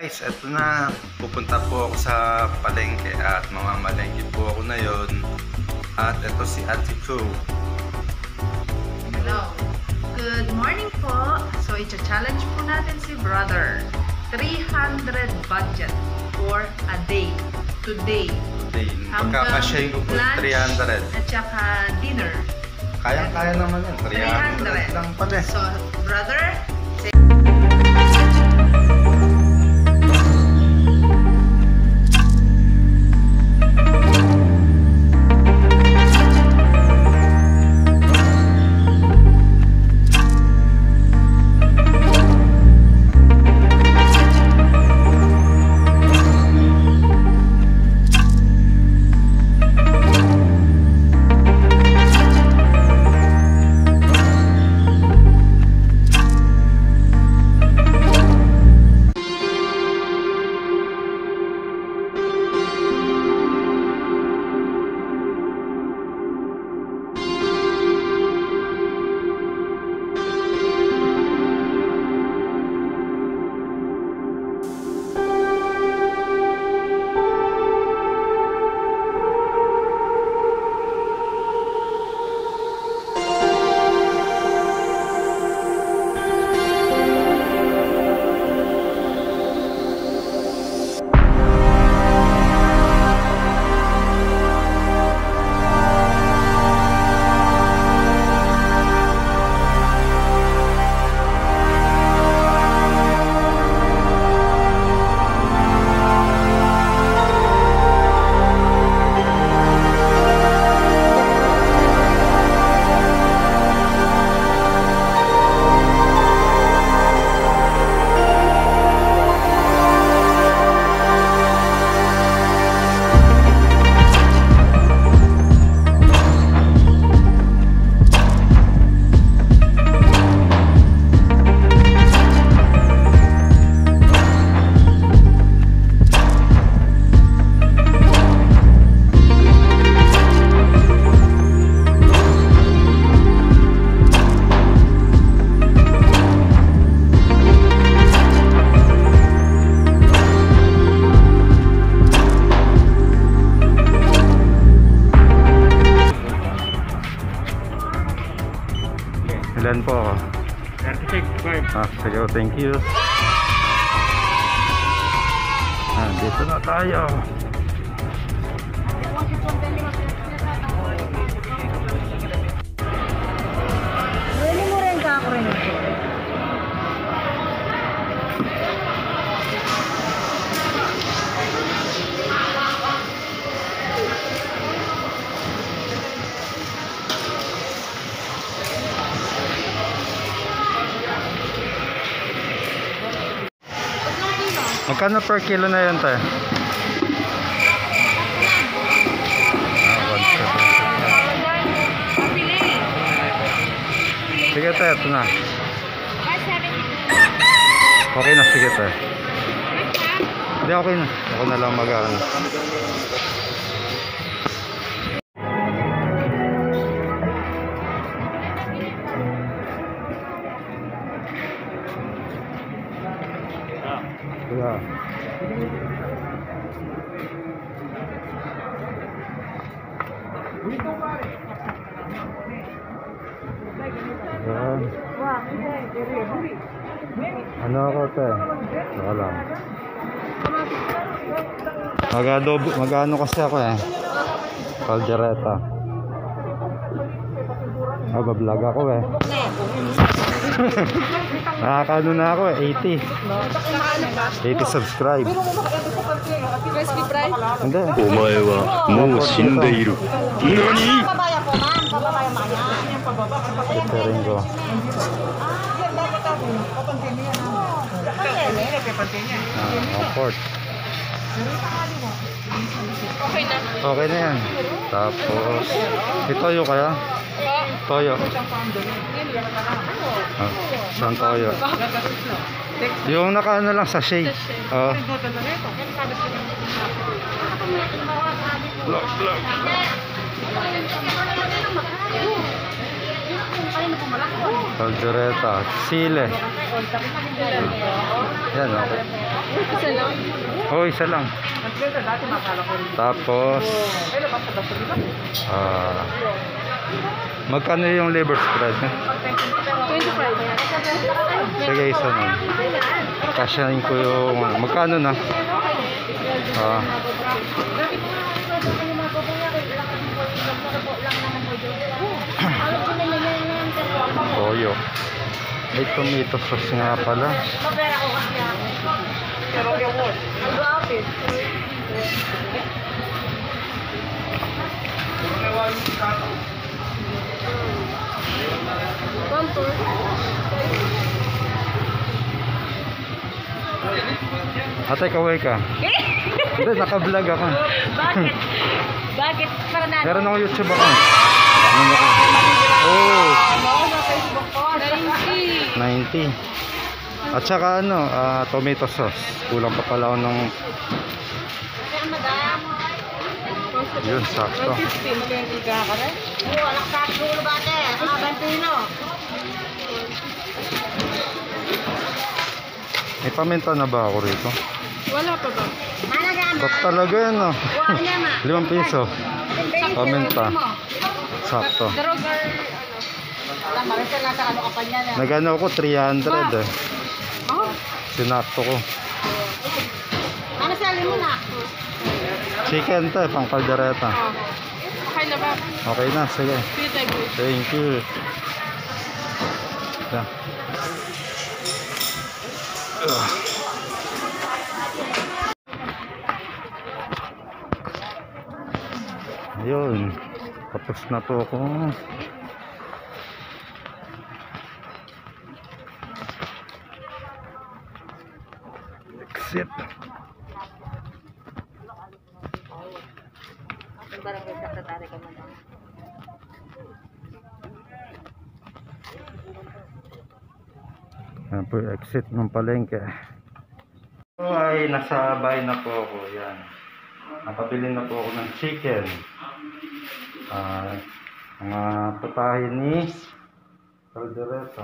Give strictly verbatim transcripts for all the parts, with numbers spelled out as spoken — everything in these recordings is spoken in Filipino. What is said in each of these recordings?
guys, eto na. Pupunta po ako sa palengke at mamamalengke po ako na yon. At eto si Ate Fu. Hello. Good morning po. So, i-challenge po natin si brother. three hundred budget for a day. Today. Today. Pagkakasyahin ko po three hundred. At saka dinner. Kayang-kaya naman yun. three hundred lang pala. So, brother, ilan po ako? thirty-six, five. Ah, sige, thank you. Ah, dito na tayo. Pwede mo rin ka ako rin. Magkano per kilo na yun tayo? Ah, one seventy. Sige tayo, ito na. Okay na, sige tayo. Hindi, okay na. Ako na lang mag-ano. Yeah. Yan. Ano ako te? Saka lang. Mag-adobo, mag-ano kasi ako eh. Caldereta. Ah, bablog ako eh. Nakakano na ako eh, eighty. eighty subscribe. Crispy fry? Hindi. Omae wa mou shindeiru. Nani? Ring ko. Ah, port. Okay na. Okay na yan. Tapos, itoyo kaya? Toyo. Ah, isang toyo. Yung naka-ano lang sa shake. Oh. Look, look. Caldereta, sile. Yan, okay. Isa lang. Oh, isa lang. Tapos, ah, magkano yung liver spread? twenty-five. Sige, isa na. Kasyahin ko yung, ano, magkano na? Ah, toyo. May tomato sauce nga pala. Ate, kaway ka. Hindi, naka-vlog ako. Bakit? Bakit? Para na. Meron ako YouTube ako. Ano ako? Oh, ninety. At saka ano, ah, tomato sauce. Kulang pa pala ako ng... Yun, sakto. May paminta na ba ako rito? Wala pa ba? Bak talaga yan, no? Limang piso. Paminta. Sakto. Nagano ako, three hundred eh. Sinakto ko. Ano sali mo na? Chicken to eh, pang kaldereta. Okay na ba? Okay na, sige. Thank you. Yeah. Ugh. Ayun, tapos na po ako. Exit. Yan po yung exit ng palengke. So ay nasa bahay na po ako. Yan. Nakabili na po ako ng chicken. Uh, mga putahe ni kaldereta.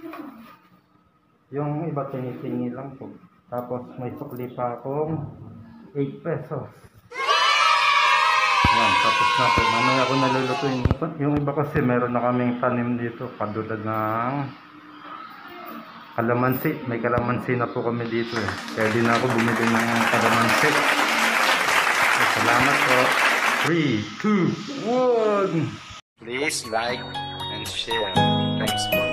Yung iba tinitingi lang po. Tapos may sukli pa akong eight pesos. Yan, tapos na po. Mamaya ako nalulutuin. Yung iba kasi meron na kaming tanim dito. Padulad ng kalamansi. May kalamansi na po kami dito eh. Kaya di na ako bumili ng kalamansi. So, salamat po. three, two, one. Please like and share. Thanks for